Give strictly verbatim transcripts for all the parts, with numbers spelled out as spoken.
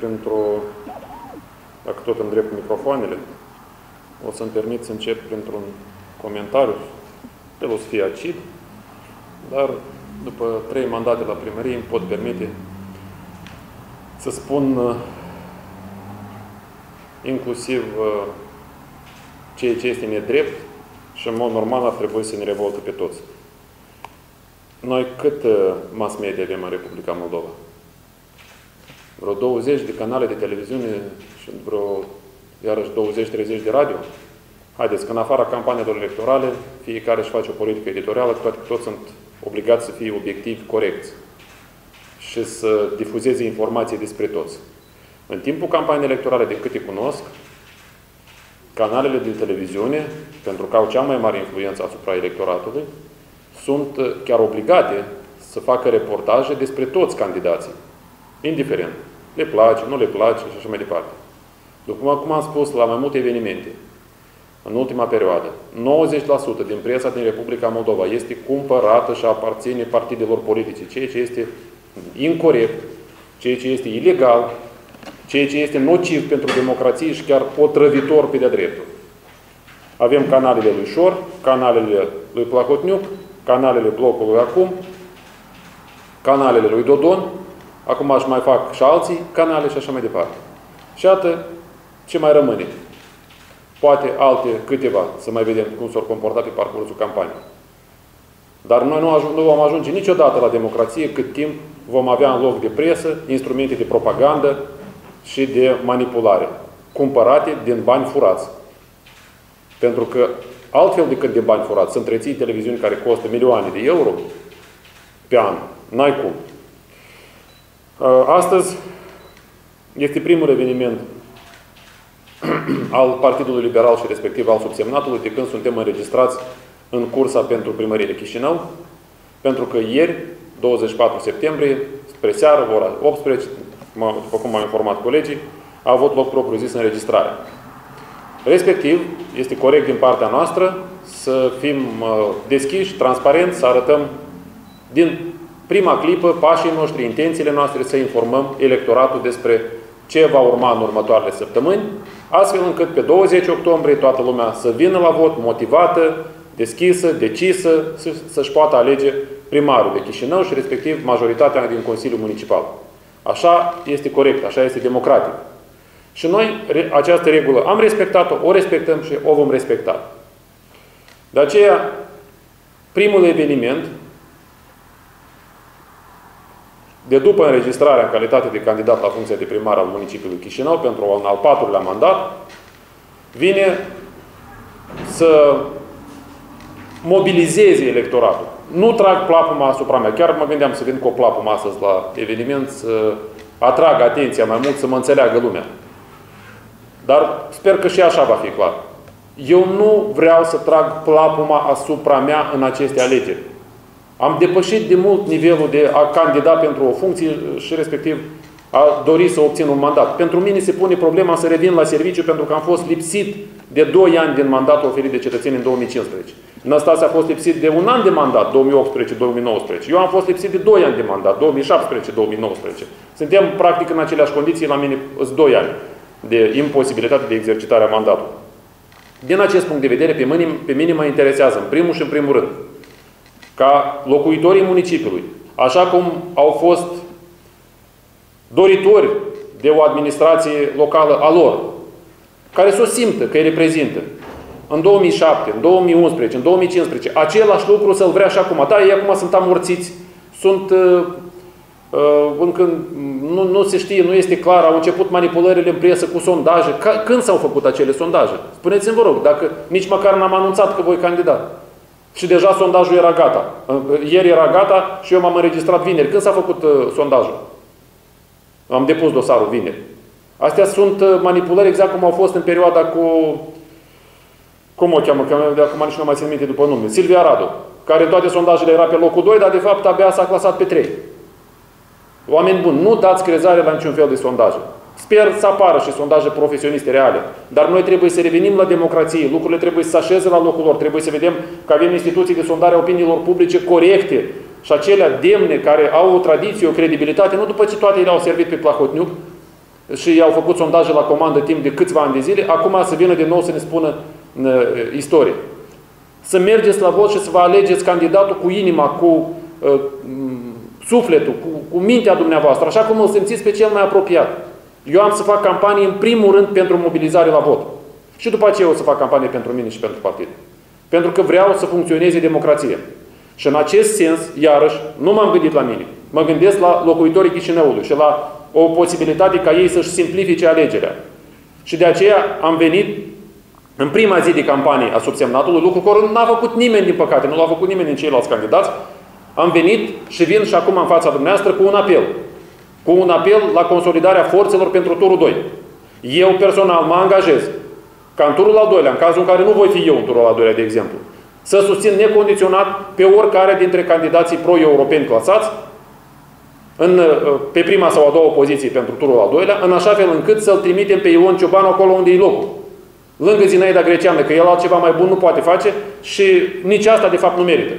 printr-o, dacă tot îndrept microfoanele, o să-mi permit să încep printr-un comentariu. El o să fie acid, dar după trei mandate la primărie îmi pot permite să spun inclusiv ceea ce este nedrept și în mod normal ar trebui să ne revoltă pe toți. Noi cât mass media avem în Republica Moldova? Vreo douăzeci de canale de televiziune și vreo, iarăși, douăzeci treizeci de radio? Haideți, că în afara campaniilor electorale, fiecare își face o politică editorială, toate toți sunt obligați să fie obiectivi, corecți și să difuzeze informații despre toți. În timpul campaniei electorale, de câte cunosc, canalele de televiziune, pentru că au cea mai mare influență asupra electoratului, sunt chiar obligate să facă reportaje despre toți candidații. Indiferent. Le place, nu le place și așa mai departe. După cum am spus la mai multe evenimente, în ultima perioadă, nouăzeci la sută din presa din Republica Moldova este cumpărată și aparține partidelor politice, ceea ce este incorect, ceea ce este ilegal, ceea ce este nociv pentru democrație și chiar otrăvitor pe de-a dreptul. Avem canalele lui Șor, canalele lui Plahotniuc, canalele blocului Acum, canalele lui Dodon, acum aș mai fac și alții canale și așa mai departe. Și iată ce mai rămâne. Poate alte câteva, să mai vedem cum s-au comportat pe parcursul campaniei. Dar noi nu, ajung, nu vom ajunge niciodată la democrație cât timp vom avea în loc de presă instrumente de propagandă și de manipulare, cumpărate din bani furați. Pentru că altfel decât de bani furați, să întreții televiziuni care costă milioane de euro pe an. N-ai cum. Astăzi este primul eveniment al Partidului Liberal și respectiv al subsemnatului de când suntem înregistrați în cursa pentru primărie Chișinău, pentru că ieri, douăzeci și patru septembrie, spre seară, ora optsprezece, după cum m-au informat colegii, a avut loc propriu-zis înregistrarea. Respectiv, este corect din partea noastră să fim deschiși, transparenți, să arătăm din prima clipă pașii noștri, intențiile noastre, să informăm electoratul despre ce va urma în următoarele săptămâni, astfel încât pe douăzeci octombrie toată lumea să vină la vot motivată, deschisă, decisă, să-și poată alege primarul de Chișinău și respectiv majoritatea din Consiliul Municipal. Așa este corect, așa este democratic. Și noi această regulă am respectat-o, o respectăm și o vom respecta. De aceea, primul eveniment de după înregistrarea în calitate de candidat la funcția de primar al municipiului Chișinău pentru un al patrulea mandat, vine să mobilizeze electoratul. Nu trag plapuma asupra mea. Chiar mă gândeam să vin cu o plapumă astăzi la eveniment, să atrag atenția mai mult, să mă înțeleagă lumea. Dar sper că și așa va fi clar. Eu nu vreau să trag plapuma asupra mea în aceste alegeri. Am depășit de mult nivelul de a candida pentru o funcție și respectiv a dori să obțin un mandat. Pentru mine se pune problema să revin la serviciu pentru că am fost lipsit de doi ani din mandatul oferit de cetățeni în două mii cincisprezece. Năstase a fost lipsit de un an de mandat, două mii optsprezece două mii nouăsprezece. Eu am fost lipsit de doi ani de mandat, două mii șaptesprezece două mii nouăsprezece. Suntem practic în aceleași condiții, la mine sunt doi ani de imposibilitate de exercitare a mandatului. Din acest punct de vedere, pe mine, pe mine mă interesează, în primul și în primul rând, ca locuitorii municipiului, așa cum au fost doritori de o administrație locală a lor, care să o simtă că îi reprezintă, în două mii șapte, în două mii unsprezece, în două mii cincisprezece, același lucru să-l vrea și acum. Da, ei acum sunt amorțiți, sunt, uh, uh, încă nu, nu se știe, nu este clar, au început manipulările în presă cu sondaje. Ca, când s-au făcut acele sondaje? Spuneți-mi, vă rog, dacă nici măcar n-am anunțat că voi candida. Și deja sondajul era gata. Ieri era gata și eu m-am înregistrat vineri. Când s-a făcut uh, sondajul? Am depus dosarul vineri. Astea sunt uh, manipulări exact cum au fost în perioada cu... Cum o cheamă? Că de acum nici nu mai țin minte după nume. Silvia Radu. Care în toate sondajele era pe locul doi, dar de fapt abia s-a clasat pe trei. Oameni buni, nu dați crezare la niciun fel de sondaje. Sper să apară și sondaje profesioniste reale. Dar noi trebuie să revenim la democrație. Lucrurile trebuie să se așeze la locul lor. Trebuie să vedem că avem instituții de sondare a opiniilor publice corecte și acelea demne, care au o tradiție, o credibilitate, nu după ce toate ele au servit pe Plahotniuc, și i-au făcut sondaje la comandă timp de câțiva ani de zile, acum să vină din nou să ne spună uh, istorie. Să mergeți la vot și să vă alegeți candidatul cu inima, cu uh, sufletul, cu, cu mintea dumneavoastră, așa cum îl simțiți pe cel mai apropiat. Eu am să fac campanie în primul rând pentru mobilizare la vot. Și după aceea o să fac campanie pentru mine și pentru partid. Pentru că vreau să funcționeze democrația. Și în acest sens, iarăși, nu m-am gândit la mine. Mă gândesc la locuitorii Chișinăului și la o posibilitate ca ei să-și simplifice alegerea. Și de aceea am venit în prima zi de campanie a subsemnatului, lucru care n-a făcut nimeni, din păcate, nu l-a făcut nimeni din ceilalți candidați. Am venit și vin și acum în fața dumneavoastră cu un apel. Cu un apel la consolidarea forțelor pentru turul doi. Eu personal mă angajez ca în turul al doilea, în cazul în care nu voi fi eu în turul al doilea, de exemplu, să susțin necondiționat pe oricare dintre candidații pro-europeni clasați în, pe prima sau a doua poziție pentru turul al doilea, în așa fel încât să-l trimitem pe Ion Ciobanu acolo unde e locul. Lângă Zinaida Greceană, că el altceva mai bun nu poate face și nici asta de fapt nu merită.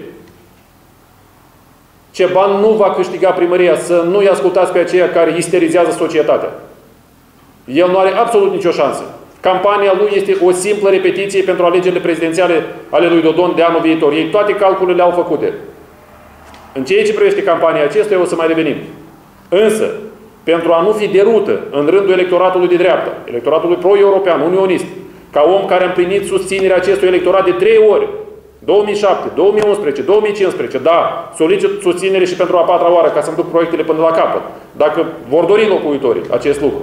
Ceban nu va câștiga primăria, să nu-i ascultați pe aceia care isterizează societatea. El nu are absolut nicio șansă. Campania lui este o simplă repetiție pentru alegerile prezidențiale ale lui Dodon de anul viitor. Ei toate calculele au făcute. În ceea ce privește campania acestuia o să mai revenim. Însă, pentru a nu fi derută în rândul electoratului de dreapta, electoratului pro-european, unionist, ca om care a împlinit susținerea acestui electorat de trei ori, două mii șapte, două mii unsprezece, două mii cincisprezece, da, solicit susținere și pentru a patra oară ca să-mi duc proiectele până la capăt. Dacă vor dori locuitorii acest lucru.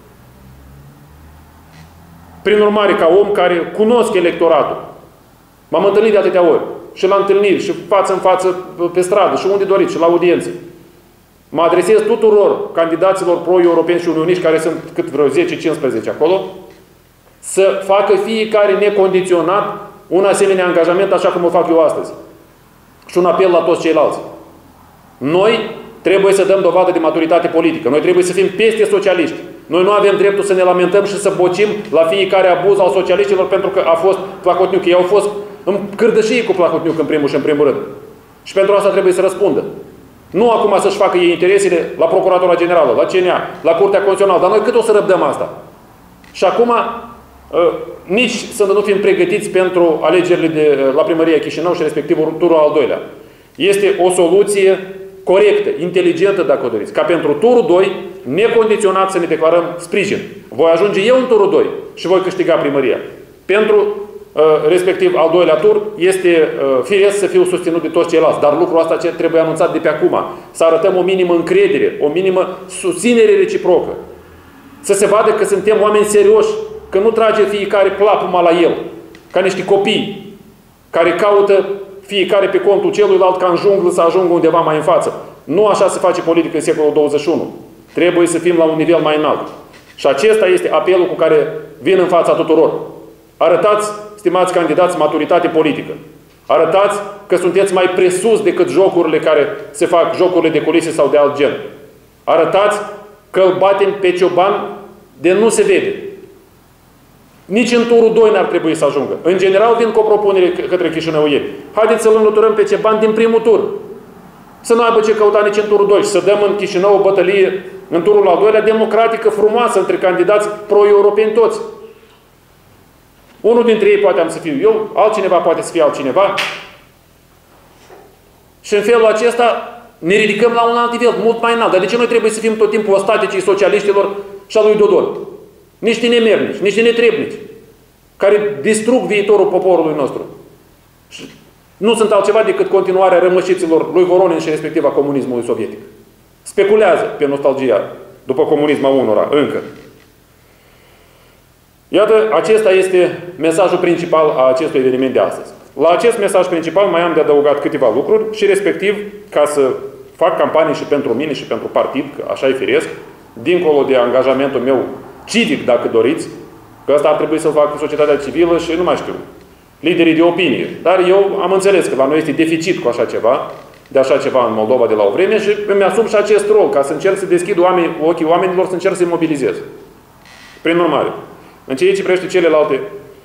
Prin urmare, ca om care cunosc electoratul, m-am întâlnit de atâtea ori. Și la întâlniri, și față în față pe stradă, și unde doriți, și la audiențe. Mă adresez tuturor candidaților pro-europeni și unioniști, care sunt cât vreo zece cincisprezece acolo, să facă fiecare necondiționat un asemenea angajament, așa cum o fac eu astăzi. Și un apel la toți ceilalți. Noi trebuie să dăm dovadă de maturitate politică. Noi trebuie să fim peste socialiști. Noi nu avem dreptul să ne lamentăm și să bocim la fiecare abuz al socialiștilor pentru că a fost Plahotniuc. Ei au fost în cârdășie cu Plahotniuc în primul și în primul rând. Și pentru asta trebuie să răspundă. Nu acum să-și facă ei interesele la Procuratura Generală, la C N A, la Curtea Constituțională. Dar noi cât o să răbdăm asta? Și acum nici să nu fim pregătiți pentru alegerile de, la primăria Chișinău și respectiv turul al doilea. Este o soluție corectă, inteligentă, dacă o doriți. Ca pentru turul doi, necondiționat să ne declarăm sprijin. Voi ajunge eu în turul doi și voi câștiga primăria. Pentru uh, respectiv al doilea tur, este uh, firesc să fiu susținut de toți ceilalți. Dar lucrul ăsta ce trebuie anunțat de pe acum. Să arătăm o minimă încredere, o minimă susținere reciprocă. Să se vadă că suntem oameni serioși, că nu trage fiecare plapuma la el, ca niște copii care caută fiecare pe contul celuilalt ca în junglă să ajungă undeva mai în față. Nu așa se face politică în secolul douăzeci și unu. Trebuie să fim la un nivel mai înalt. Și acesta este apelul cu care vin în fața tuturor. Arătați, stimați candidați, maturitate politică. Arătați că sunteți mai presus decât jocurile care se fac, jocurile de culise sau de alt gen. Arătați că îl batem pe Cioban de nu se vede. Nici în turul doi n-ar trebui să ajungă. În general vin cu o propunere către chișinăuieni. Haideți să-l înlăturăm pe Ceban din primul tur. Să nu aibă ce căuta nici în turul doi și să dăm în Chișinău o bătălie în turul al doilea democratică, frumoasă, între candidați pro-europeni toți. Unul dintre ei poate am să fiu eu, altcineva poate să fie altcineva. Și în felul acesta ne ridicăm la un alt nivel, mult mai înalt. Dar de ce noi trebuie să fim tot timpul ostaticii socialiștilor și a lui Dodon? Niște nemernici, niște netrebnici, care distrug viitorul poporului nostru. Și nu sunt altceva decât continuarea rămășiților lui Voronin și respectiv a comunismului sovietic. Speculează pe nostalgia după comunismul unora, încă. Iată, acesta este mesajul principal a acestui eveniment de astăzi. La acest mesaj principal mai am de adăugat câteva lucruri și respectiv, ca să fac campanie și pentru mine și pentru partid, că așa e firesc, dincolo de angajamentul meu civic, dacă doriți, că ăsta ar trebui să-l facă societatea civilă și nu mai știu, liderii de opinie. Dar eu am înțeles că la noi este deficit cu așa ceva, de așa ceva în Moldova de la o vreme și îmi asum și acest rol, ca să încerc să deschid oameni, ochii oamenilor, să încerc să-i mobilizez. Prin urmare, în ceea ce privește celelalte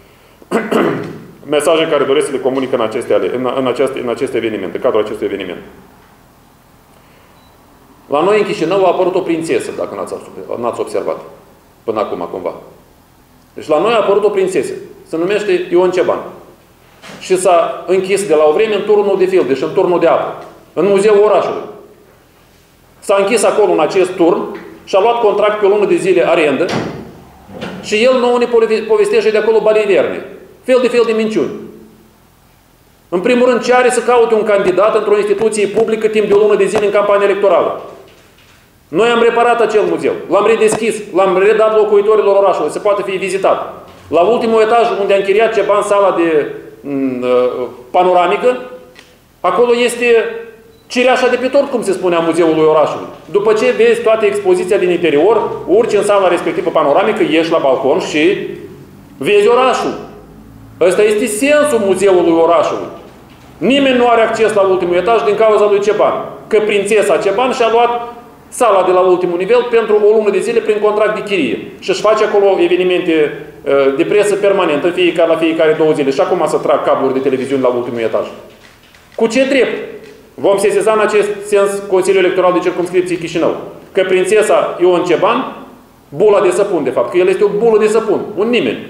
mesaje care doresc să le comunic în, aceste, în, în, acest, în acest eveniment, în cadrul acestui eveniment. La noi în Chișinău a apărut o prințesă, dacă n-ați observat. până acum, cumva. Deci la noi a apărut o prințesă. Se numește Ion Ceban. Și s-a închis de la o vreme în turnul de filde și în turnul de apă. În muzeul orașului. S-a închis acolo în acest turn și a luat contract pe o lună de zile arendă și el nouă ne povestește de acolo baliverne. Fel de fel de minciuni. În primul rând, ce are să caute un candidat într-o instituție publică timp de o lună de zile în campanie electorală? Noi am reparat acel muzeu, l-am redeschis, l-am redat locuitorilor orașului, se poate fi vizitat. La ultimul etaj, unde a închiriat Ceban sala de uh, panoramică, acolo este cireașa de pe tort, cum se spune, a muzeului orașului. După ce vezi toată expoziția din interior, urci în sala respectivă panoramică, ieși la balcon și vezi orașul. Ăsta este sensul muzeului orașului. Nimeni nu are acces la ultimul etaj din cauza lui Ceban. Că prințesa Ceban și-a luat sala de la ultimul nivel pentru o lună de zile prin contract de chirie. Și își face acolo evenimente uh, de presă permanent, în fiecare, la fiecare două zile. Și acum să trag cabluri de televiziune la ultimul etaj. Cu ce drept? Vom sesiza în acest sens Consiliul Electoral de Circumscripție Chișinău. Că prințesa Ion Ceban, bula de săpun, de fapt, că el este o bulă de săpun, un nimeni.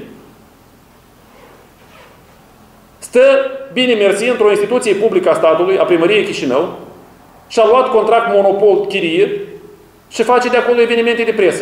Stă, bine mersi, într-o instituție publică a statului, a Primăriei Chișinău, și-a luat contract monopol chirie și face de acolo evenimente de presă.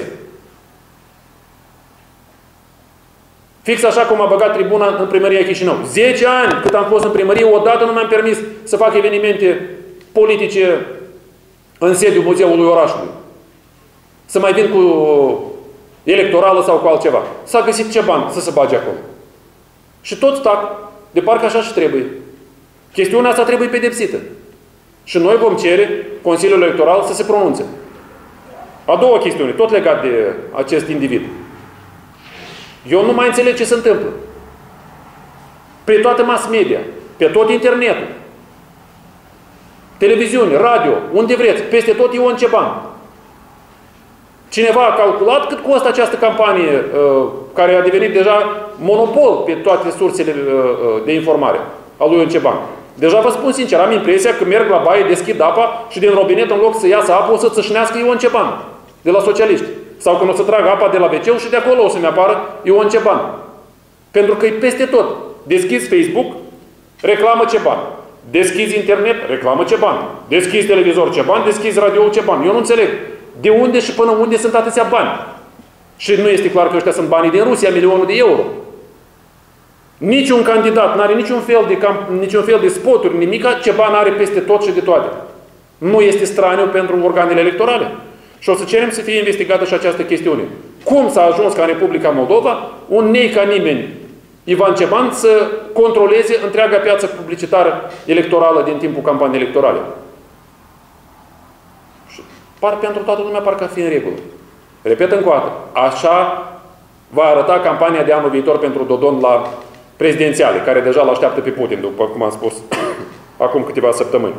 Fix așa cum a băgat tribuna în Primăria Chișinău. zece ani cât am fost în primărie, odată nu mi-am permis să fac evenimente politice în sediul muzeului orașului. Să mai vin cu electorală sau cu altceva. S-a găsit ce bani să se bage acolo. Și tot tac, de parcă așa și trebuie. Chestiunea asta trebuie pedepsită. Și noi vom cere Consiliul Electoral să se pronunțe. A doua chestiune, tot legat de acest individ. Eu nu mai înțeleg ce se întâmplă. Pe toată mass media, pe tot internetul, televiziune, radio, unde vreți, peste tot Ion Ceban. Cineva a calculat cât costă această campanie uh, care a devenit deja monopol pe toate sursele uh, de informare a lui Ion Ceban. Deja vă spun sincer, am impresia că merg la baie, deschid apa și din robinet, în loc să iasă apă, o să țâșnească Ion Ceban de la socialiști. Sau când o să trag apa de la ve ce și de acolo o să-mi apară Ion Ceban. Pentru că e peste tot. Deschizi Facebook, reclamă Ceban. Deschizi internet, reclamă Ceban. Deschizi televizor Ceban, deschizi radio Ceban. Eu nu înțeleg de unde și până unde sunt atâția bani. Și nu este clar că ăștia sunt banii din Rusia, milionul de euro. Niciun candidat nu are niciun fel de, niciun fel de spoturi, nimica, Ceban are peste tot și de toate. Nu este straniu pentru organele electorale. Și o să cerem să fie investigată și această chestiune. Cum s-a ajuns ca în Republica Moldova un nei ca nimeni, Ivan Ceban, să controleze întreaga piață publicitară electorală din timpul campaniei electorale? Și par pentru toată lumea parcă ar fi în regulă. Repet încă o dată, așa va arăta campania de anul viitor pentru Dodon la prezidențiale, care deja l-așteaptă pe Putin, după cum am spus acum câteva săptămâni.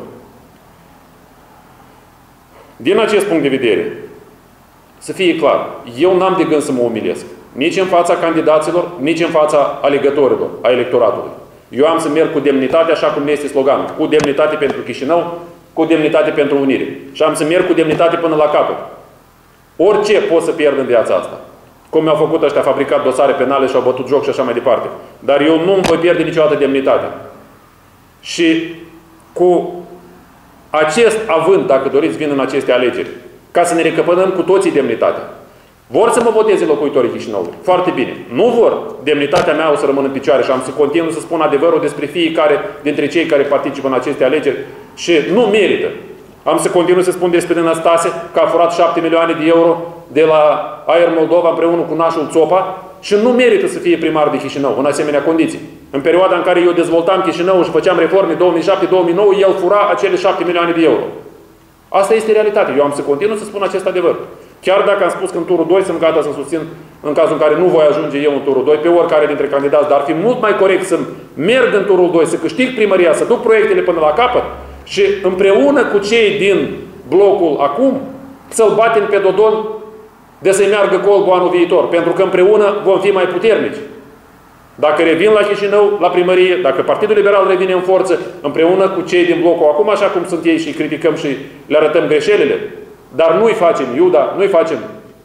Din acest punct de vedere, să fie clar, eu n-am de gând să mă umilesc. Nici în fața candidaților, nici în fața alegătorilor, a electoratului. Eu am să merg cu demnitate, așa cum este sloganul. Cu demnitate pentru Chișinău, cu demnitate pentru unire. Și am să merg cu demnitate până la capăt. Orice pot să pierd în viața asta. Cum mi-au făcut ăștia, fabricat dosare penale și au bătut joc și așa mai departe. Dar eu nu îmi voi pierde niciodată demnitatea. Și cu acest avânt, dacă doriți, vin în aceste alegeri, ca să ne recăpătăm cu toții demnitatea. Vor să mă voteze locuitorii Chișinăului. Foarte bine. Nu vor. Demnitatea mea o să rămână în picioare și am să continui să spun adevărul despre fiecare dintre cei care participă în aceste alegeri și nu merită. Am să continui să spun despre Năstase că a furat șapte milioane de euro de la Aer Moldova împreună cu nașul Țopa și nu merită să fie primar de Chișinău în asemenea condiții. În perioada în care eu dezvoltam Chișinău și făceam reforme două mii șapte două mii nouă, el fura acele șapte milioane de euro. Asta este realitatea. Eu am să continui să spun acest adevăr. Chiar dacă am spus că în turul doi sunt gata să susțin în cazul în care nu voi ajunge eu în turul doi, pe oricare dintre candidați, dar ar fi mult mai corect să merg în turul doi, să câștig primăria, să duc proiectele până la capăt și împreună cu cei din blocul acum să-l batem pe Dodon de să-i meargă colbul anul viitor. Pentru că împreună vom fi mai puternici. Dacă revin la Chișinău, la primărie, dacă Partidul Liberal revine în forță, împreună cu cei din blocul acum, așa cum sunt ei și criticăm și le arătăm greșelile, dar nu-i facem Iuda, nu-i facem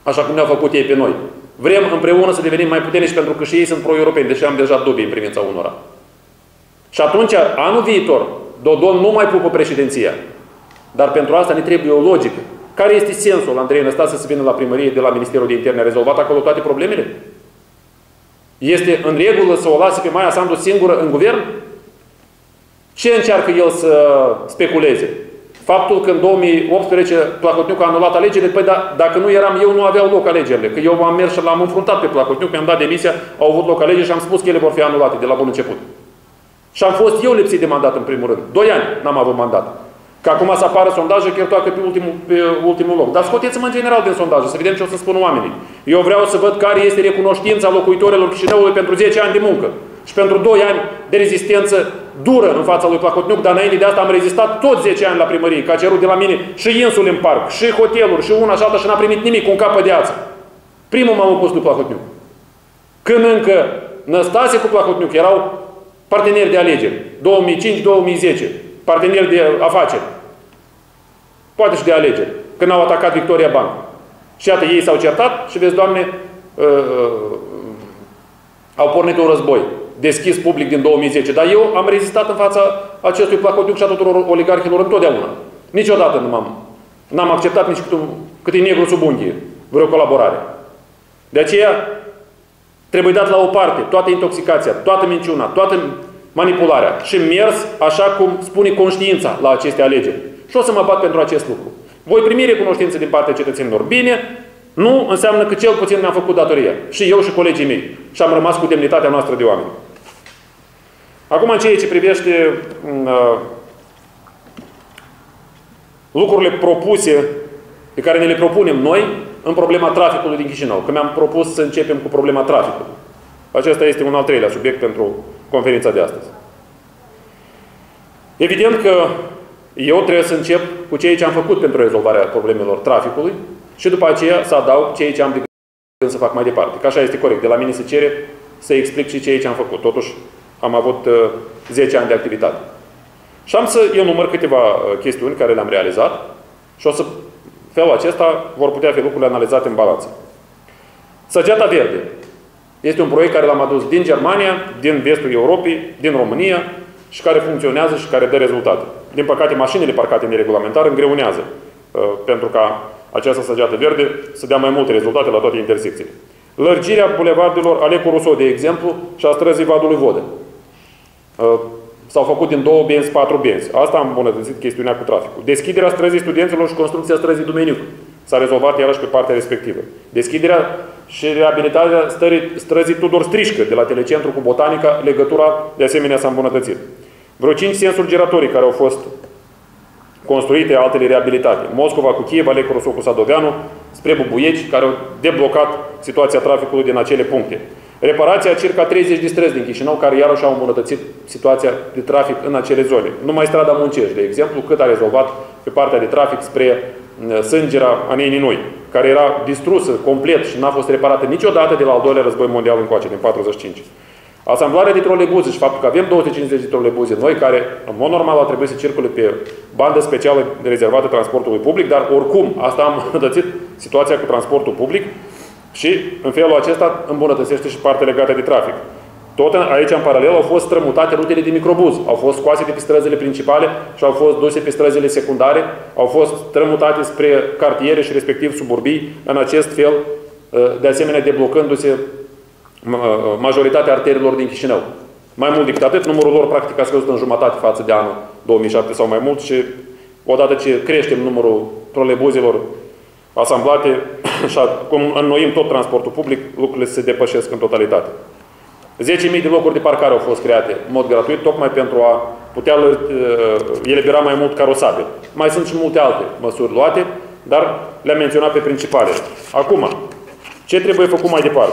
așa cum ne-au făcut ei pe noi. Vrem împreună să devenim mai puternici pentru că și ei sunt pro-europeni, deși am deja dubii în privința unora. Și atunci, anul viitor, Dodon nu mai pupă președinția. Dar pentru asta ne trebuie o logică. Care este sensul Andrei Năstase să vină la primărie de la Ministerul de Interne? A rezolvat acolo toate problemele? Este în regulă să o lase pe Maia Sandu singură în guvern? Ce încearcă el să speculeze? Faptul că în două mii optsprezece Plahotniuc a anulat alegerile, păi da, dacă nu eram eu, nu aveau loc alegerile. Că eu am mers și l-am înfruntat pe Plahotniuc, mi-am dat demisia, au avut loc alegeri și am spus că ele vor fi anulate de la bun început. Și am fost eu lipsit de mandat în primul rând. Doi ani n-am avut mandat. Că acum să apară sondaje că toacă pe ultimul, pe ultimul loc. Dar scoteți-mă în general din sondaje, să vedem ce o să spună oamenii. Eu vreau să văd care este recunoștința locuitorilor Chișinăului pentru zece ani de muncă. Și pentru doi ani de rezistență dură în fața lui Plahotniuc, dar înainte de asta am rezistat tot zece ani la primărie, că a cerut de la mine și insule în parc, și hoteluri, și una și alta și n-a primit nimic, cu un cap de ață. Primul m-am opus lui Plahotniuc. Când încă Năstase cu Plahotniuc erau parteneri de alegeri. două mii cinci două mii zece. Parteneri de afaceri. Poate și de alegeri. Când au atacat Victoria Bank. Și iată, ei s-au certat și vezi, Doamne, uh, uh, au pornit un război deschis public din două mii zece. Dar eu am rezistat în fața acestui Plahotniuc și a tuturor oligarhilor întotdeauna. Niciodată nu m-am n-am acceptat nici cât, un, cât e negru sub unghie vreo colaborare. De aceea trebuie dat la o parte toată intoxicația, toată minciuna, toată manipularea și mers așa cum spune conștiința la aceste alegeri. Și o să mă bat pentru acest lucru. Voi primi recunoștință din partea cetățenilor. Bine, nu înseamnă că cel puțin mi-am făcut datoria. Și eu și colegii mei. Și am rămas cu demnitatea noastră de oameni. Acum, în ceea ce privește uh, lucrurile propuse, pe care ne le propunem noi, în problema traficului din Chișinău. Că mi-am propus să începem cu problema traficului. Acesta este un al treilea subiect pentru conferința de astăzi. Evident că eu trebuie să încep cu ceea ce am făcut pentru rezolvarea problemelor traficului și după aceea să adaug ceea ce am de gând să fac mai departe. Că așa este corect. De la mine se cere să explic și ceea ce am făcut. Totuși, am avut uh, zece ani de activitate. Și am să enumăr câteva uh, chestiuni care le-am realizat și o să, felul acesta, vor putea fi lucrurile analizate în balanță. Săgeata Verde este un proiect care l-am adus din Germania, din vestul Europei, din România și care funcționează și care dă rezultate. Din păcate, mașinile parcate neregulamentar îngreunează uh, pentru ca această săgeată verde să dea mai multe rezultate la toate intersecțiile. Lărgirea bulevardelor Alecu Rousseau, de exemplu, și a străzii Vadului Vodă. Uh, S-au făcut din două benzi, patru benzi. Asta am îmbunătățit chestiunea cu traficul. Deschiderea străzii Studenților și construcția străzii Dumeniuc. S-a rezolvat iarăși pe partea respectivă. Deschiderea și reabilitarea străzii Tudor Strișcă de la Telecentru cu Botanica, legătura de asemenea s-a îmbunătățit. Vreo cinci sensuri giratorii care au fost construite, altele reabilitate. Moscova cu Kiev, Alecu Rousseau cu Sadoveanu, spre Bubuieci, care au deblocat situația traficului din acele puncte. Reparația circa treizeci de străzi din Chișinău, care iarăși au îmbunătățit situația de trafic în acele zone. Numai strada Muncești, de exemplu, cât a rezolvat pe partea de trafic spre Sângera a Neninui, care era distrusă complet și n-a fost reparată niciodată de la al doilea război mondial încoace, din patruzeci și cinci. Asamblarea de trolebuze și faptul că avem două sute cincizeci de trolebuze noi, care în mod normal ar trebui să circule pe bandă specială rezervată transportului public, dar oricum asta a îmbunătățit situația cu transportul public și în felul acesta îmbunătățește și partea legată de trafic. Tot aici, în paralel, au fost strămutate rutele de microbuz. Au fost scoase de pe străzile principale și au fost duse pe străzile secundare. Au fost strămutate spre cartiere și respectiv suburbii. În acest fel, de asemenea, deblocându-se majoritatea arteriilor din Chișinău. Mai mult decât atât, numărul lor practic a scăzut în jumătate față de anul două mii șapte sau mai mult și odată ce creștem numărul trolebuzelor asamblate și cum înnoim tot transportul public, lucrurile se depășesc în totalitate. zece mii de locuri de parcare au fost create în mod gratuit, tocmai pentru a putea elibera mai mult carosabil. Mai sunt și multe alte măsuri luate, dar le-am menționat pe principale. Acum, ce trebuie făcut mai departe?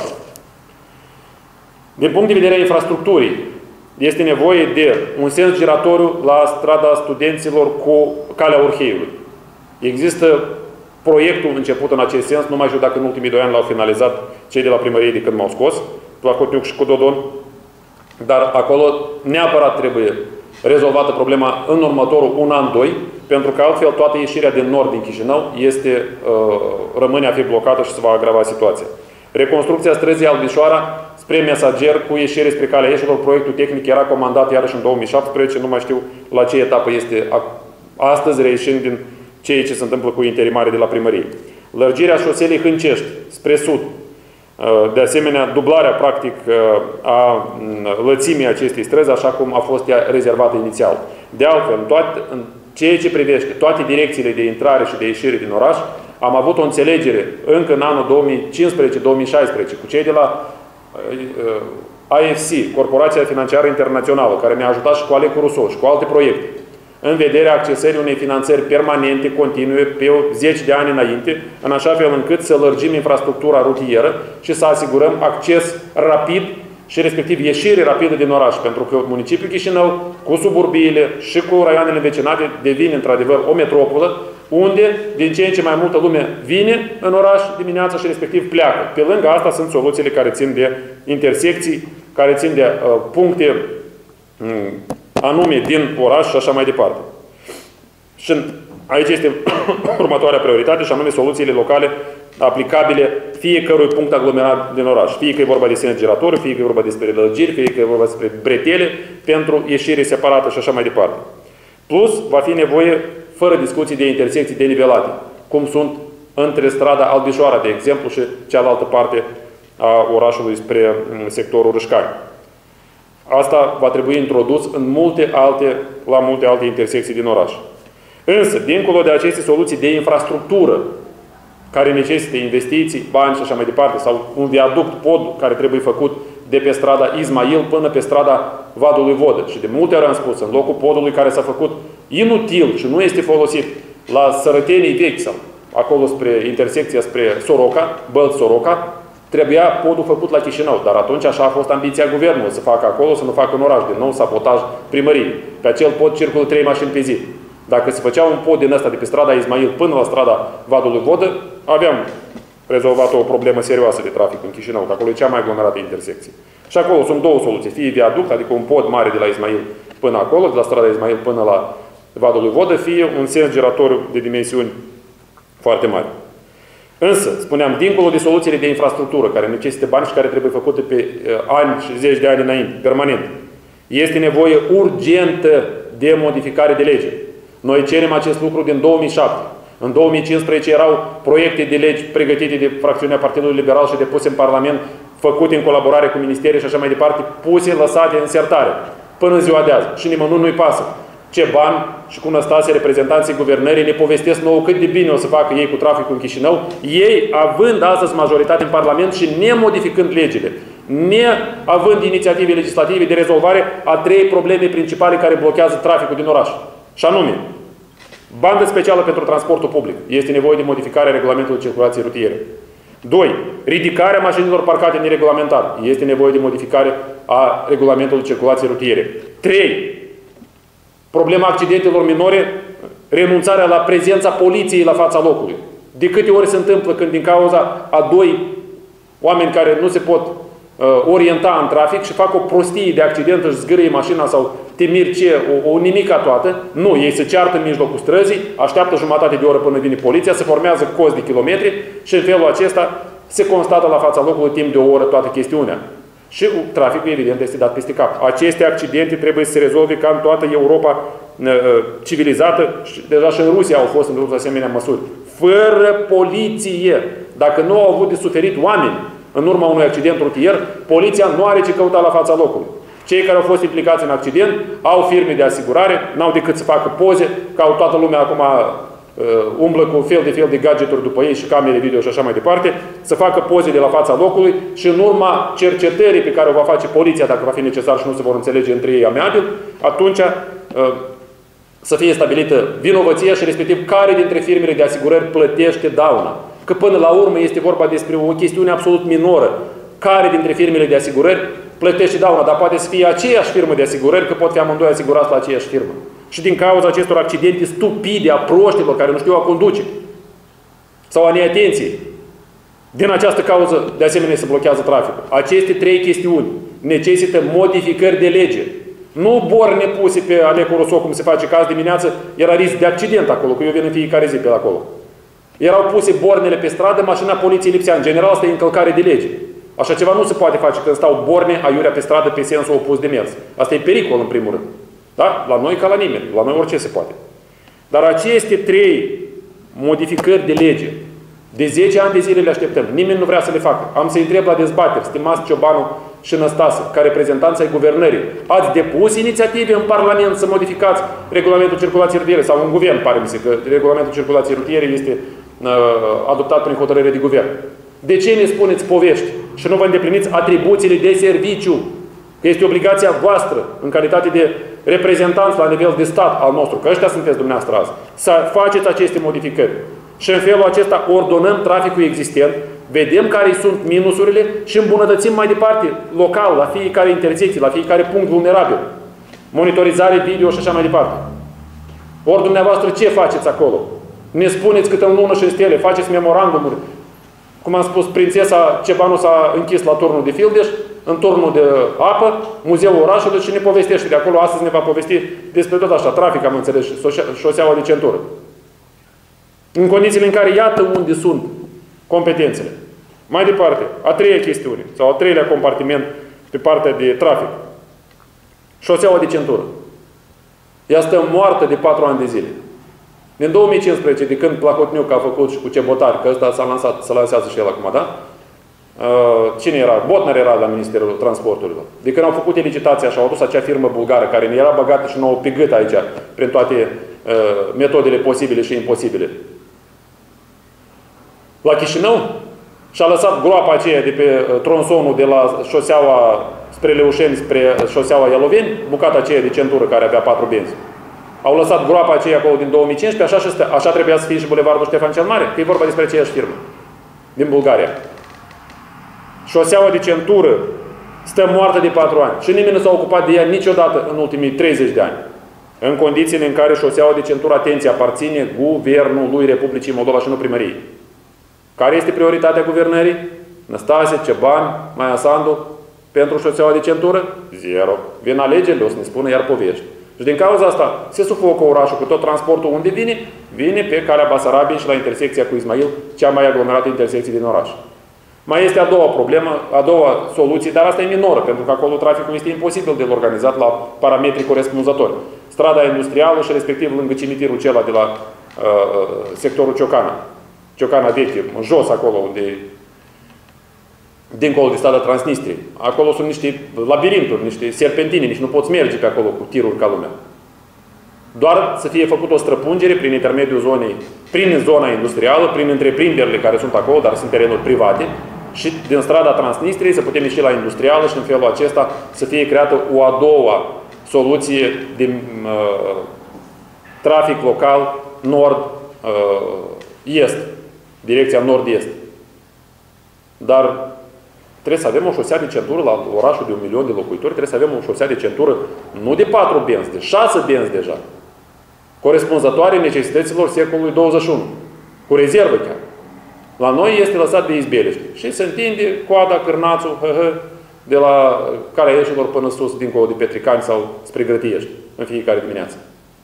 Din punct de vedere a infrastructurii, este nevoie de un sens giratoriu la strada Studenților cu calea Orheiului. Există proiectul început în acest sens, nu mai știu dacă în ultimii doi ani l-au finalizat cei de la primărie de când m-au scos, Plahotniuc și cu Dodon, dar acolo neapărat trebuie rezolvată problema în următorul un an, doi, pentru că altfel toată ieșirea din nord din Chișinău este, rămâne a fi blocată și se va agrava situația. Reconstrucția străzii Albișoara spre Mesager cu ieșire spre Calea Ieșilor, proiectul tehnic era comandat iarăși în două mii șaptesprezece, nu mai știu la ce etapă este astăzi, reieșind din ceea ce se întâmplă cu interimare de la primărie. Lărgirea șoselei Hâncești spre sud. De asemenea, dublarea, practic, a lățimii acestei străzi, așa cum a fost ea rezervată inițial. De altfel, în, toate, în ceea ce privește toate direcțiile de intrare și de ieșire din oraș, am avut o înțelegere încă în anul două mii cincisprezece două mii șaisprezece cu cei de la A F C, Corporația Financiară Internațională, care ne-a ajutat și cu Ale Curuso și cu alte proiecte, în vederea accesării unei finanțări permanente, continue, pe zeci de ani înainte, în așa fel încât să lărgim infrastructura rutieră și să asigurăm acces rapid și respectiv ieșire rapidă din oraș, pentru că municipiul Chișinău, cu suburbiile și cu raioanele vecinate, devine într-adevăr o metropolă, unde din ce în ce mai multă lume vine în oraș dimineața și respectiv pleacă. Pe lângă asta sunt soluțiile care țin de intersecții, care țin de uh, puncte um, anume din oraș și așa mai departe. Și aici este următoarea prioritate, și anume soluțiile locale aplicabile fiecărui punct aglomerat din oraș. Fie că e vorba de sens giratoriu, fie că e vorba despre lărgiri, fie că e vorba despre bretele pentru ieșire separată și așa mai departe. Plus, va fi nevoie, fără discuții, de intersecții denivelate, cum sunt între strada Albișoara, de exemplu, și cealaltă parte a orașului spre sectorul Râșcani. Asta va trebui introdus în multe alte, la multe alte intersecții din oraș. Însă, dincolo de aceste soluții de infrastructură, care necesită investiții, bani și așa mai departe, sau un viaduct, pod care trebuie făcut de pe strada Ismail până pe strada Vadului Vodă. Și de multe ori am spus, în locul podului care s-a făcut inutil și nu este folosit la Sărătenii vechi sau acolo spre intersecția spre Soroca, Bălți-Soroca, trebuia podul făcut la Chișinău. Dar atunci așa a fost ambiția guvernului, să facă acolo, să nu facă în oraș. Din nou, sabotaj primăriei. Pe acel pod circulă trei mașini pe zi. Dacă se făcea un pod din ăsta de pe strada Ismail până la strada Vadului Vodă, aveam rezolvat o problemă serioasă de trafic în Chișinău, că acolo e cea mai aglomerată intersecție. Și acolo sunt două soluții. Fie viaduct, adică un pod mare de la Ismail până acolo, de la strada Ismail până la Vadului Vodă, fie un sens giratoriu de dimensiuni foarte mari. Însă, spuneam, dincolo de soluțiile de infrastructură, care necesită bani și care trebuie făcute pe uh, ani și zeci de ani înainte, permanent, este nevoie urgentă de modificare de lege. Noi cerem acest lucru din două mii șapte. În două mii cincisprezece erau proiecte de legi pregătite de fracțiunea Partidului Liberal și depuse în Parlament, făcute în colaborare cu ministerii și așa mai departe, puse, lăsate în sertare, până în ziua de azi. Și nimănui nu-i pasă ce bani și cu Năstase, reprezentanții guvernării, ne povestesc nouă cât de bine o să facă ei cu traficul în Chișinău, ei având astăzi majoritate în Parlament și nemodificând legile, neavând inițiative legislative de rezolvare a trei probleme principale care blochează traficul din oraș. Și anume, bandă specială pentru transportul public. Este nevoie de modificarea regulamentului circulației rutiere. doi. Ridicarea mașinilor parcate neregulamentar. Este nevoie de modificare a regulamentului circulației rutiere. trei. Problema accidentelor minore, renunțarea la prezența poliției la fața locului. De câte ori se întâmplă când din cauza a doi oameni care nu se pot uh, orienta în trafic și fac o prostie de accident, își zgârie mașina sau te miri ce, o, o nimica toată. Nu, ei se ceartă în mijlocul străzii, așteaptă jumătate de oră până vine poliția, se formează cozi de kilometri și în felul acesta se constată la fața locului timp de o oră toată chestiunea. Și traficul, evident, este dat peste cap. Aceste accidente trebuie să se rezolve ca în toată Europa uh, civilizată, și deja și în Rusia au fost în asemenea măsuri. Fără poliție. Dacă nu au avut de suferit oameni în urma unui accident rutier, poliția nu are ce căuta la fața locului. Cei care au fost implicați în accident au firme de asigurare, n-au decât să facă poze, ca toată lumea acum uh, umblă cu fel de fel de gadgeturi după ei și camere video și așa mai departe, să facă poze de la fața locului și în urma cercetării pe care o va face poliția, dacă va fi necesar și nu se vor înțelege între ei amiabil, atunci uh, să fie stabilită vinovăția și respectiv care dintre firmele de asigurări plătește dauna. Că până la urmă este vorba despre o chestiune absolut minoră. Care dintre firmele de asigurări plătește dauna, dar poate să fie aceeași firmă de asigurări, că pot fi amândoi asigurați la aceeași firmă. Și din cauza acestor accidente stupide a proștilor care nu știu a conduce sau a neatenției, din această cauză, de asemenea, se blochează traficul. Aceste trei chestiuni necesită modificări de lege. Nu borne puse pe Alecu Rosso, cum se face, că azi dimineață era risc de accident acolo, că eu vin în fiecare zi pe acolo. Erau puse bornele pe stradă, mașina poliției lipsea. În general, asta e încălcare de lege. Așa ceva nu se poate face când stau borne aiurea pe stradă pe sensul opus de mers. Asta e pericol, în primul rând. Da? La noi ca la nimeni. La noi orice se poate. Dar aceste trei modificări de lege, de zece ani de zile le așteptăm. Nimeni nu vrea să le facă. Am să-i întreb la dezbateri, stimați Ciobanu și Năstase, ca reprezentanți ai guvernării. Ați depus inițiative în Parlament să modificați regulamentul circulației rutiere? Sau în guvern, pare mi se, că regulamentul circulației rutiere este uh, adoptat prin hotărâre de guvern. De ce ne spuneți povești și nu vă îndepliniți atribuțiile de serviciu? Că este obligația voastră, în calitate de reprezentanți la nivel de stat al nostru, că ăștia sunteți dumneavoastră azi, să faceți aceste modificări. Și în felul acesta ordonăm traficul existent, vedem care sunt minusurile și îmbunătățim mai departe, local, la fiecare intersecție, la fiecare punct vulnerabil. Monitorizare video și așa mai departe. Ori dumneavoastră ce faceți acolo? Ne spuneți câte în lună și în stele, faceți memorandumuri. Cum am spus, prințesa Ciobanu s-a închis la turnul de Fildeș, în turnul de apă, Muzeul Orașului și ne povestește de acolo. Astăzi ne va povesti despre tot așa, trafic, am înțeles, șoseaua de centură. În condițiile în care iată unde sunt competențele. Mai departe, a treia chestiune, sau a treilea compartiment pe partea de trafic. Șoseaua de centură. Ea stă moartă de patru ani de zile. Din două mii cincisprezece, de când Plahotniuc a făcut și cu Cebotari, că ăsta s-a lansat, se lansează și el acum, da? Cine era? Botnar era la Ministerul Transporturilor. De când au făcut licitația și au adus acea firmă bulgară, care ne era băgată și nouă pe gât aici, prin toate uh, metodele posibile și imposibile. La Chișinău și-a lăsat groapa aceea de pe uh, tronsonul de la șoseaua spre Leușeni, spre șoseaua Ialoveni, bucata aceea de centură care avea patru benzi. Au lăsat groapa aceea acolo din două mii cincisprezece, așa, și stă, așa trebuia să fie și Bulevardul Ștefan cel Mare, că e vorba despre aceeași firmă din Bulgaria. Șoseaua de centură stă moartă de patru ani și nimeni nu s-a ocupat de ea niciodată în ultimii treizeci de ani. În condițiile în care șoseaua de centură, atenție, aparține Guvernului Republicii Moldova și nu primăriei. Care este prioritatea guvernării? Năstase, Ceban, Maia Sandu, pentru șoseaua de centură? Zero. Vin alegerile, o să ne spună iar povești. Și din cauza asta se sufocă orașul, cu tot transportul unde vine, vine pe calea Basarabiei și la intersecția cu Ismail, cea mai aglomerată intersecție din oraș. Mai este a doua problemă, a doua soluție, dar asta e minoră, pentru că acolo traficul este imposibil de organizat la parametrii corespunzători. Strada industrială și respectiv lângă cimitirul acela de la uh, sectorul Ciocana. Ciocana veche, în jos acolo, unde dincolo de strada Transnistriei. Acolo sunt niște labirinturi, niște serpentine, nici nu poți merge pe acolo cu tiruri ca lumea. Doar să fie făcut o străpungere prin intermediul zonei, prin zona industrială, prin întreprinderile care sunt acolo, dar sunt terenuri private, și din strada Transnistriei să putem ieși la industrială și în felul acesta să fie creată o a doua soluție de uh, trafic local nord-est, uh, direcția nord-est. Dar trebuie să avem o șosea de centură la orașul de un milion de locuitori, trebuie să avem o șosea de centură nu de patru benzi, de șase benzi deja, corespunzătoare necesităților secolului douăzeci și unu, cu rezervă chiar. La noi este lăsat de izbeliște și se întinde coada, cârnațul, hă, hă, de la Calea Ieșilor până sus, dincolo de Petricani sau spre Grătiești, în fiecare dimineață.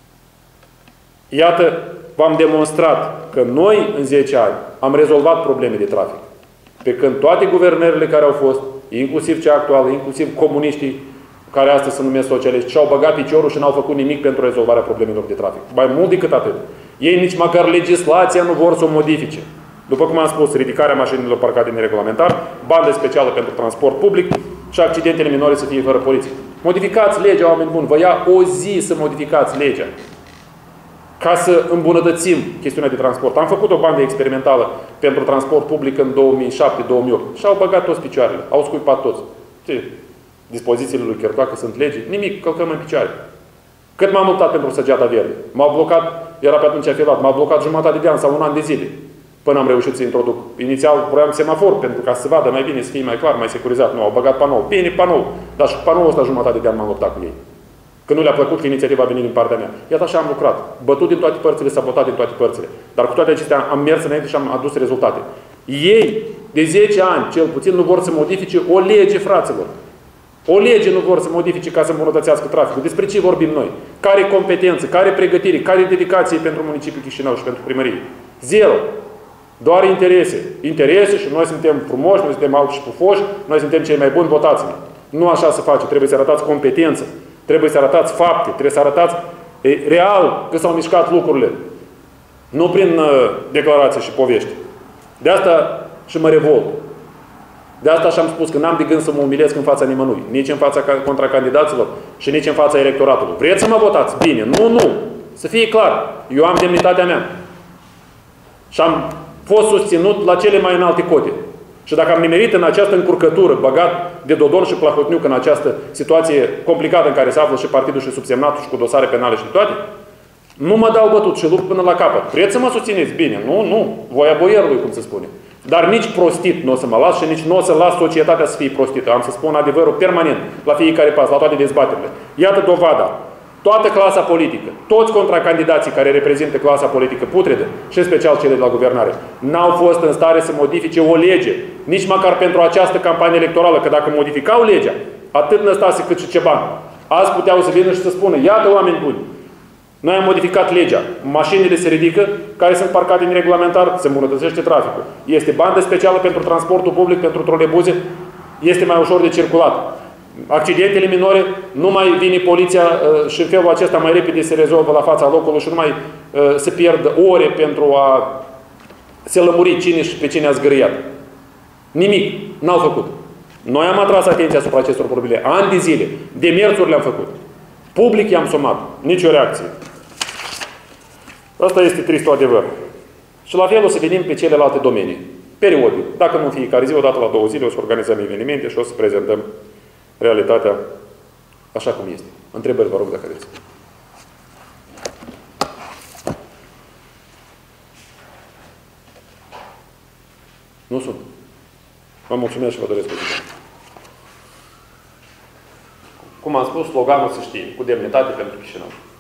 Iată, v-am demonstrat că noi, în zece ani, am rezolvat probleme de trafic. Pe când toate guvernările care au fost, inclusiv cea actuală, inclusiv comuniștii, care astăzi se numesc socialiști, și-au băgat piciorul și n-au făcut nimic pentru rezolvarea problemelor de trafic. Mai mult decât atât. Ei nici măcar legislația nu vor să o modifice. După cum am spus, ridicarea mașinilor parcate neregulamentar, bandă specială pentru transport public și accidentele minore să fie fără poliție. Modificați legea, oameni buni. Vă ia o zi să modificați legea. Ca să îmbunătățim chestiunea de transport. Am făcut o bandă experimentală pentru transport public în două mii șapte două mii opt și au băgat toți picioarele. Au scuipat toți. Ce? Dispozițiile lui Chertoacă sunt legi? Nimic, călcăm în picioare. Cât m-am luptat pentru săgeata verde? M-au blocat, era pe atunci afilat, m-a blocat jumătate de an sau un an de zile. Până am reușit să introduc. Inițial vroiam semafor pentru ca să se vadă mai bine, să fie mai clar, mai securizat. Nu, au băgat panou. Bine, panou. Dar și panoul ăsta jumătate de an m-am luptat cu ei. Că nu le-a plăcut că inițiativa a venit din partea mea. Iată așa am lucrat. Bătut din toate părțile, sabotat din toate părțile. Dar cu toate acestea am mers înainte și am adus rezultate. Ei, de zece ani, cel puțin, nu vor să modifice o lege, fraților. O lege nu vor să modifice ca să îmbunătățească traficul. Despre ce vorbim noi? Care competență, care pregătire, care dedicație pentru municipiul Chișinău și pentru primărie? Zero. Doar interese. Interese și noi suntem frumoși, noi suntem alți și pufoși, noi suntem cei mai buni, votați-ne. Nu așa se face. Trebuie să arătați competență. Trebuie să arătați fapte. Trebuie să arătați e, real că s-au mișcat lucrurile. Nu prin uh, declarații și povești. De asta și mă revolt. De asta și-am spus că n-am de gând să mă umilesc în fața nimănui. Nici în fața contracandidaților și nici în fața electoratului. Vreți să mă votați? Bine. Nu, nu. Să fie clar. Eu am demnitatea mea. Și am fost susținut la cele mai înalte cote. Și dacă am nimerit în această încurcătură, băgat de Dodon și Plahotniuc în această situație complicată în care se află și partidul și subsemnatul și cu dosare penale și toate, nu mă dau bătut și lupt până la capăt. Vreți să mă susțineți? Bine. Nu, nu. Voia boierului, cum se spune. Dar nici prostit nu o să mă las și nici nu o să las societatea să fie prostită. Am să spun adevărul permanent la fiecare pas, la toate dezbaterile. Iată dovada. Toată clasa politică, toți contracandidații care reprezintă clasa politică putredă, și în special cele de la guvernare, n-au fost în stare să modifice o lege, nici măcar pentru această campanie electorală, că dacă modificau legea, atât Năstase cât și Ceban, azi puteau să vină și să spună, iată oameni buni, noi am modificat legea, mașinile se ridică, care sunt parcate neregulamentar, se îmbunătățește traficul. Este bandă specială pentru transportul public, pentru trolebuze, este mai ușor de circulat. Accidentele minore, nu mai vine poliția uh, și în felul acesta mai repede se rezolvă la fața locului și nu mai uh, se pierd ore pentru a se lămuri cine și pe cine a zgâriat. Nimic. N-au făcut. Noi am atras atenția asupra acestor probleme. Ani de zile. Demersuri le-am făcut. Public i-am sumat. Nici o reacție. Asta este tristul adevăr. Și la fel o să venim pe celelalte domenii. Periodic. Dacă nu în fiecare zi, odată la două zile, o să organizăm evenimente și o să prezentăm realitatea așa cum este. Întrebări, vă rog, dacă aveți. Nu sunt. Vă mulțumesc și vă doresc o zi. Cum am spus, sloganul să știe, cu demnitate pentru Chișinău.